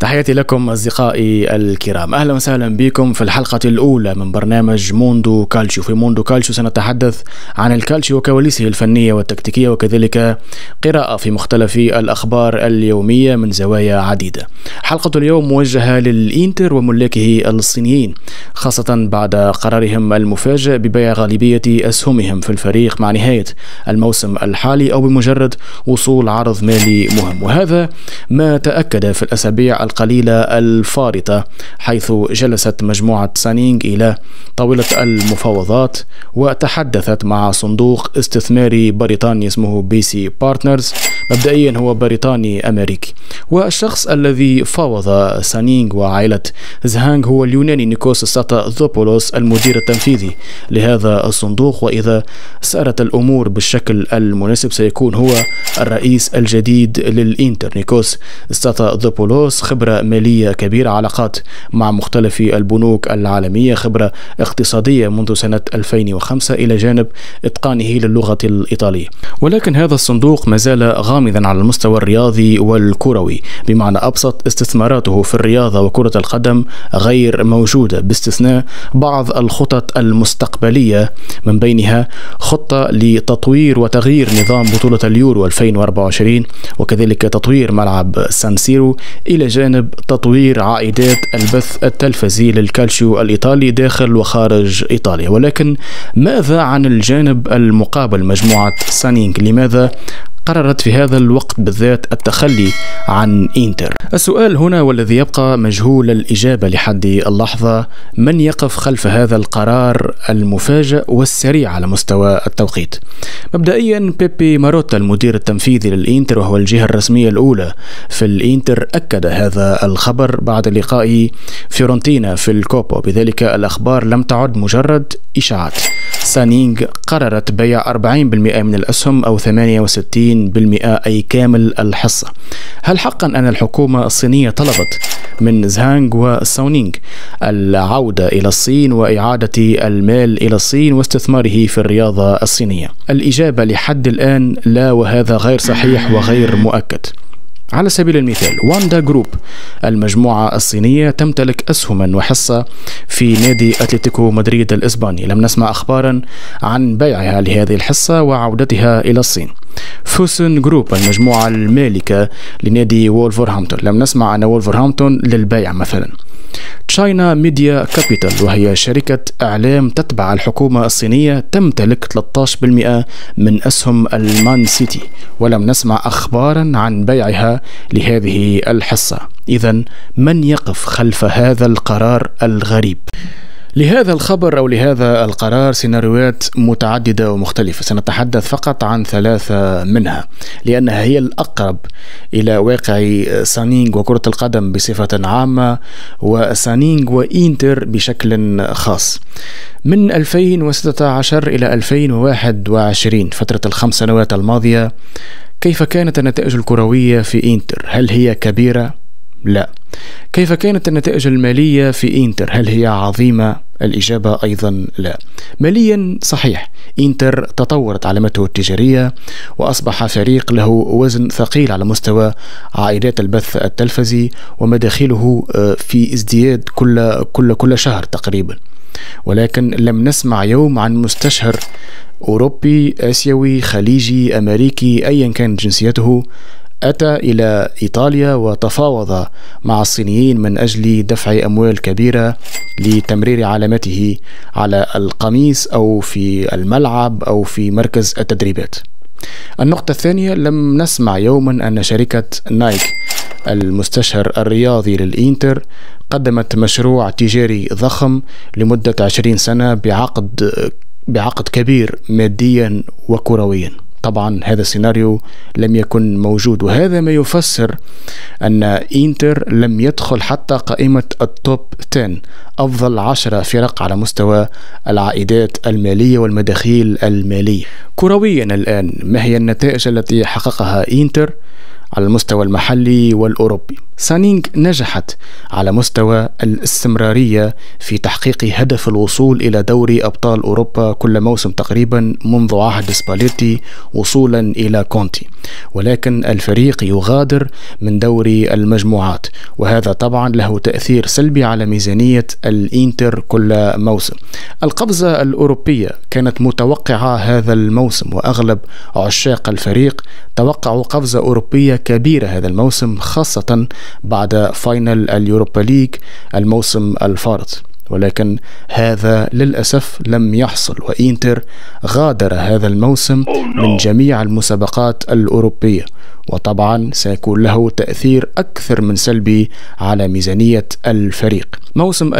تحياتي لكم أصدقائي الكرام، أهلا وسهلا بكم في الحلقة الأولى من برنامج موندو كالتشيو. في موندو كالتشيو سنتحدث عن الكالتشيو وكواليسه الفنية والتكتيكية، وكذلك قراءة في مختلف الأخبار اليومية من زوايا عديدة. حلقة اليوم موجهة للإنتر وملاكه الصينيين، خاصة بعد قرارهم المفاجئ ببيع غالبية أسهمهم في الفريق مع نهاية الموسم الحالي أو بمجرد وصول عرض مالي مهم، وهذا ما تأكد في الأسابيع القليلة الفارطة، حيث جلست مجموعة سانينغ إلى طاولة المفاوضات وتحدثت مع صندوق استثماري بريطاني اسمه BC Partners. مبدئيا هو بريطاني أمريكي، والشخص الذي فاوض سانينغ وعائلة زهانغ هو اليوناني نيكوس ستاثوبولوس المدير التنفيذي لهذا الصندوق، وإذا سارت الأمور بالشكل المناسب سيكون هو الرئيس الجديد للإنتر. نيكوس ستاثوبولوس خبرة مالية كبيرة، علاقات مع مختلف البنوك العالمية، خبرة اقتصادية منذ سنة 2005 إلى جانب إتقانه للغة الإيطالية. ولكن هذا الصندوق ما زال غامضا على المستوى الرياضي والكروي، بمعنى أبسط استثماراته في الرياضة وكرة القدم غير موجودة، باستثناء بعض الخطط المستقبلية، من بينها خطة لتطوير وتغيير نظام بطولة اليورو 2024 وكذلك تطوير ملعب سان سيرو، إلى جانب تطوير عائدات البث التلفزي للكالتشيو الإيطالي داخل وخارج إيطاليا. ولكن ماذا عن الجانب المقابل؟ مجموعة سانينغ لماذا قررت في هذا الوقت بالذات التخلي عن إنتر؟ السؤال هنا والذي يبقى مجهول الإجابة لحد اللحظة: من يقف خلف هذا القرار المفاجئ والسريع على مستوى التوقيت؟ مبدئيا بيبي ماروتا المدير التنفيذي للإنتر وهو الجهة الرسمية الأولى في الإنتر أكد هذا الخبر بعد لقاء فيورنتينا في الكوبا، بذلك الأخبار لم تعد مجرد إشاعات. سانينغ قررت بيع 40% من الأسهم أو 68% أي كامل الحصة. هل حقا أن الحكومة الصينية طلبت من زهانغ وساونينغ العودة إلى الصين وإعادة المال إلى الصين واستثماره في الرياضة الصينية؟ الإجابة لحد الآن لا، وهذا غير صحيح وغير مؤكد. على سبيل المثال، واندا جروب المجموعة الصينية تمتلك أسهما وحصة في نادي أتلتيكو مدريد الإسباني، لم نسمع أخبارا عن بيعها لهذه الحصة وعودتها إلى الصين. فوسن جروب المجموعة المالكة لنادي وولفرهامبتون، لم نسمع عن وولفرهامبتون للبيع مثلا. تشاينا ميديا كابيتال وهي شركة إعلام تتبع الحكومة الصينية تمتلك 13% من أسهم المان سيتي، ولم نسمع أخبارا عن بيعها لهذه الحصة. إذن من يقف خلف هذا القرار الغريب؟ لهذا الخبر أو لهذا القرار سيناريوهات متعددة ومختلفة، سنتحدث فقط عن 3 منها لأنها هي الأقرب إلى واقع سانينغ وكرة القدم بصفة عامة وسانينغ وإنتر بشكل خاص. من 2016 إلى 2021 فترة ال5 سنوات الماضية، كيف كانت النتائج الكروية في إنتر؟ هل هي كبيرة؟ لا. كيف كانت النتائج المالية في إنتر؟ هل هي عظيمة؟ الإجابة أيضا لا. ماليا صحيح، إنتر تطورت علامته التجارية وأصبح فريق له وزن ثقيل على مستوى عائدات البث التلفزي ومداخله في ازدياد كل شهر تقريبا، ولكن لم نسمع يوم عن مستشهر أوروبي آسيوي خليجي أمريكي أيا كان جنسيته أتى إلى إيطاليا وتفاوض مع الصينيين من أجل دفع أموال كبيرة لتمرير علامته على القميص أو في الملعب أو في مركز التدريبات. النقطة الثانية، لم نسمع يوما أن شركة نايك المستشهر الرياضي للإنتر قدمت مشروع تجاري ضخم لمدة 20 سنة بعقد كبير ماديا وكرويا. طبعا هذا السيناريو لم يكن موجود، وهذا ما يفسر أن إنتر لم يدخل حتى قائمة التوب 10 أفضل 10 فرق على مستوى العائدات المالية والمداخيل المالية. كرويا الآن، ما هي النتائج التي حققها إنتر؟ على المستوى المحلي والأوروبي. سانينغ نجحت على مستوى الاستمرارية في تحقيق هدف الوصول إلى دوري أبطال أوروبا كل موسم تقريبا منذ عهد سباليتي وصولا إلى كونتي، ولكن الفريق يغادر من دوري المجموعات، وهذا طبعا له تأثير سلبي على ميزانية الإنتر كل موسم. القفزة الأوروبية كانت متوقعة هذا الموسم، وأغلب عشاق الفريق توقعوا قفزة أوروبية كبيرة هذا الموسم، خاصة بعد فاينل اليوروبا ليج الموسم الفارط، ولكن هذا للأسف لم يحصل، وإنتر غادر هذا الموسم من جميع المسابقات الأوروبية، وطبعا سيكون له تأثير أكثر من سلبي على ميزانية الفريق. موسم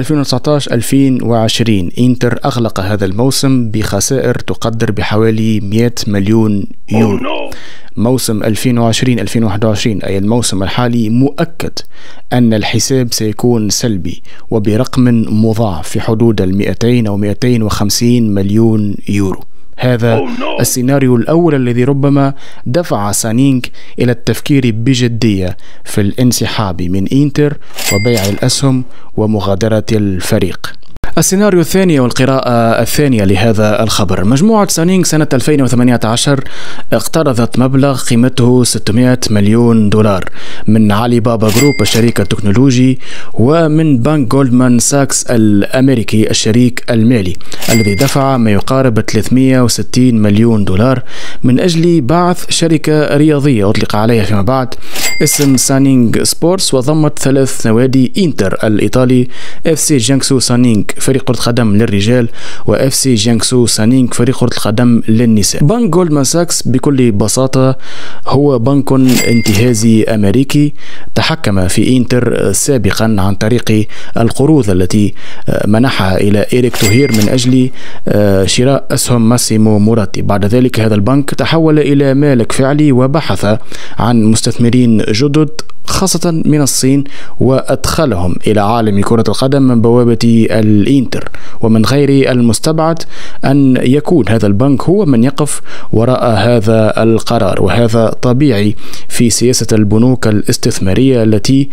2019-2020 إنتر أغلق هذا الموسم بخسائر تقدر بحوالي 100 مليون يورو. موسم 2020-2021 أي الموسم الحالي مؤكد أن الحساب سيكون سلبي وبرقم مضاعف في حدود 200 أو 250 مليون يورو. هذا السيناريو الأول الذي ربما دفع سانينغ إلى التفكير بجدية في الانسحاب من إنتر وبيع الأسهم ومغادرة الفريق. السيناريو الثاني والقراءة الثانية لهذا الخبر: مجموعة سانينغ سنة 2018 اقترضت مبلغ قيمته 600 مليون دولار من علي بابا جروب الشريك التكنولوجي ومن بنك جولدمان ساكس الأمريكي الشريك المالي، الذي دفع ما يقارب 360 مليون دولار من أجل بعث شركة رياضية أطلق عليها فيما بعد اسم سانينغ سبورتس، وضمت 3 نوادي: إنتر الإيطالي، اف سي جيانغسو سانينغ فريق كرة القدم للرجال، واف سي جيانغسو سانينغ فريق كرة القدم للنساء. بنك جولدمان ساكس بكل بساطة هو بنك انتهازي أمريكي تحكم في إنتر سابقا عن طريق القروض التي منحها إلى إيريك توهير من أجل شراء أسهم ماسيمو موراتي. بعد ذلك هذا البنك تحول إلى مالك فعلي وبحث عن مستثمرين جدد خاصة من الصين، وأدخلهم إلى عالم كرة القدم من بوابة الإنتر، ومن غير المستبعد أن يكون هذا البنك هو من يقف وراء هذا القرار، وهذا طبيعي في سياسة البنوك الاستثمارية التي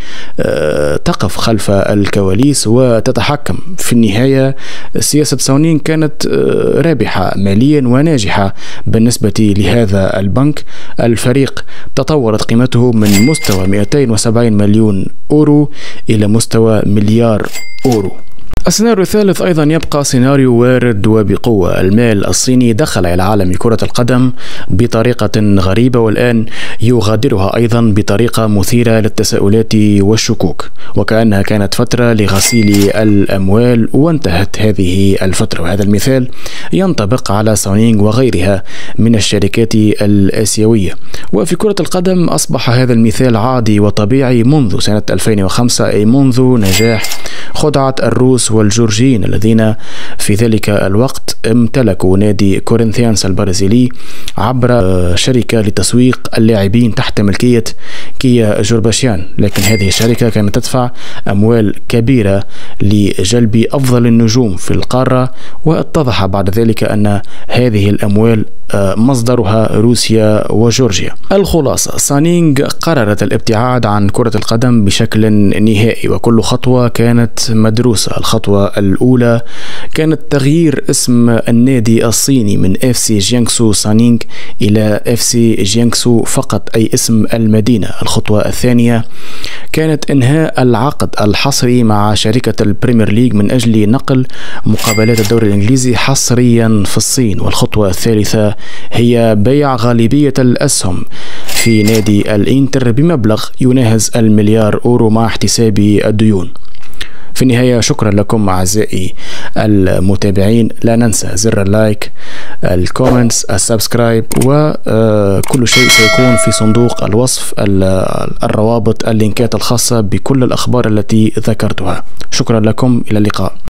تقف خلف الكواليس وتتحكم. في النهاية سياسة سانينغ كانت رابحة ماليا وناجحة بالنسبة لهذا البنك. الفريق تطورت قيمته من مستوى 270 مليون أورو إلى مستوى مليار أورو. السيناريو الثالث أيضا يبقى سيناريو وارد وبقوة: المال الصيني دخل إلى عالم كرة القدم بطريقة غريبة، والآن يغادرها أيضا بطريقة مثيرة للتساؤلات والشكوك، وكأنها كانت فترة لغسيل الأموال وانتهت هذه الفترة. وهذا المثال ينطبق على سانينغ وغيرها من الشركات الآسيوية، وفي كرة القدم أصبح هذا المثال عادي وطبيعي منذ سنة 2005، أي منذ نجاح خدعة الروس والجورجيين الذين في ذلك الوقت امتلكوا نادي كورنثيانس البرازيلي عبر شركة لتسويق اللاعبين تحت ملكية كيا جورباشيان، لكن هذه الشركة كانت تدفع أموال كبيرة لجلب أفضل النجوم في القارة، واتضح بعد ذلك أن هذه الأموال مصدرها روسيا وجورجيا. الخلاصة: سانينغ قررت الابتعاد عن كرة القدم بشكل نهائي، وكل خطوة كانت مدروسة. الخطوة الأولى كانت تغيير اسم النادي الصيني من اف سي جيانغسو سانينغ إلى اف سي جيانغسو فقط، أي اسم المدينة. الخطوة الثانية كانت إنهاء العقد الحصري مع شركة البريمير ليج من أجل نقل مقابلات الدوري الإنجليزي حصريا في الصين. والخطوة الثالثة هي بيع غالبية الأسهم في نادي الإنتر بمبلغ يناهز المليار أورو مع احتساب الديون. في النهاية شكرا لكم أعزائي المتابعين، لا ننسى زر اللايك، الكومنتس، السبسكرايب، وكل شيء سيكون في صندوق الوصف، الروابط، اللينكات الخاصة بكل الأخبار التي ذكرتها. شكرا لكم، إلى اللقاء.